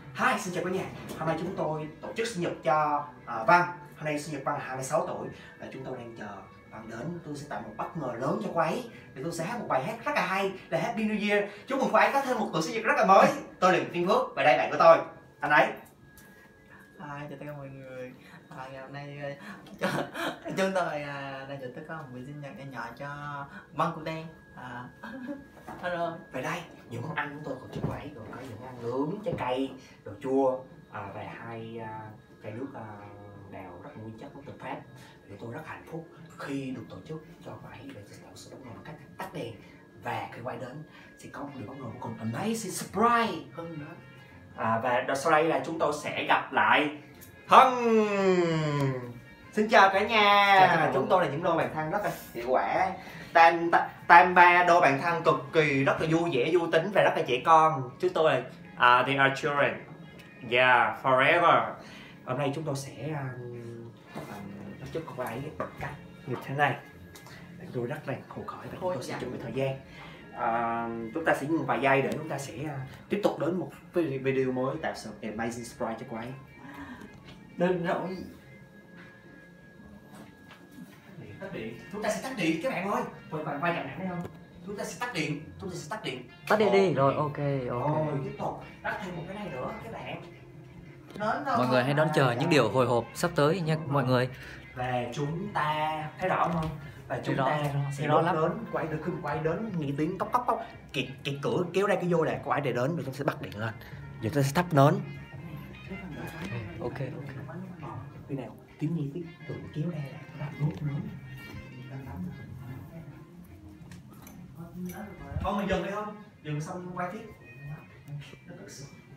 Hi, xin chào cả nhà. Hôm nay chúng tôi tổ chức sinh nhật cho Văn. Hôm nay sinh nhật Văn là 26 tuổi và chúng tôi đang chờ Văn đến. Tôi sẽ tạo một bất ngờ lớn cho cô ấy. Thì tôi sẽ hát một bài hát rất là hay là Happy New Year. Chúc mừng cô ấy có thêm một tuổi sinh nhật rất là mới. Tôi là Thiên Phước và đây bạn của tôi, anh ấy. Chào tất cả mọi người. Ngày hôm nay chúng tôi đang tổ chức có một buổi sinh nhật nhỏ cho Văn của Đen. Hello. Về đây, những món ăn của tôi còn cho cô ấy, gồm có những ăn nướng, trái cây, đồ chua và hai chai nước đào rất là nguyên chất từ Pháp. Thì tôi rất hạnh phúc khi được tổ chức cho cô ấy để tạo sự bất ngờ một cách tắt đèn, và khi quay đến sẽ có một điều bất ngờ vô cùng amazing surprise hơn nữa. Và sau đây là chúng tôi sẽ gặp lại Hân. Xin chào cả nhà. Chúng tôi là những đôi bạn thân rất là hiệu quả, tam ba đôi bạn thân cực kỳ rất là vui vẻ, vui tính và rất là trẻ con. Chúng tôi là they are children, yeah, forever. Hôm nay chúng tôi sẽ tổ chức cô ấy bằng cách như thế này. Tôi rất là hồ khởi và chúng tôi sẽ chuẩn bị thời gian. Chúng ta sẽ dừng vài giây để chúng ta sẽ tiếp tục đến một video mới tạo sự amazing surprise cho cô ấy. Đừng rồi. Tắt điện. Chúng ta sẽ tắt điện các bạn ơi. Rồi bạn quay cạnh này thấy không? Chúng ta sẽ tắt điện. Tắt điện đi. Rồi ok. Rồi tiếp tục tắt thêm một cái này nữa các bạn. Mọi người hãy đón chờ những điều hồi hộp sắp tới nha mọi người. Và chúng ta thấy rõ không? Và chúng ta sẽ đón đến quay được khi quay đến nghe tiếng tóc tóc tóc cái cửa kéo ra cái vô là quay để đến, rồi chúng sẽ bắt điện lên. Giờ tôi sẽ thắp nến. Ok. Khi nào tiếng nghe tiếng tượng kéo ra là đốt nến. Không, mình dừng đi không? Dừng xong quay tiếp.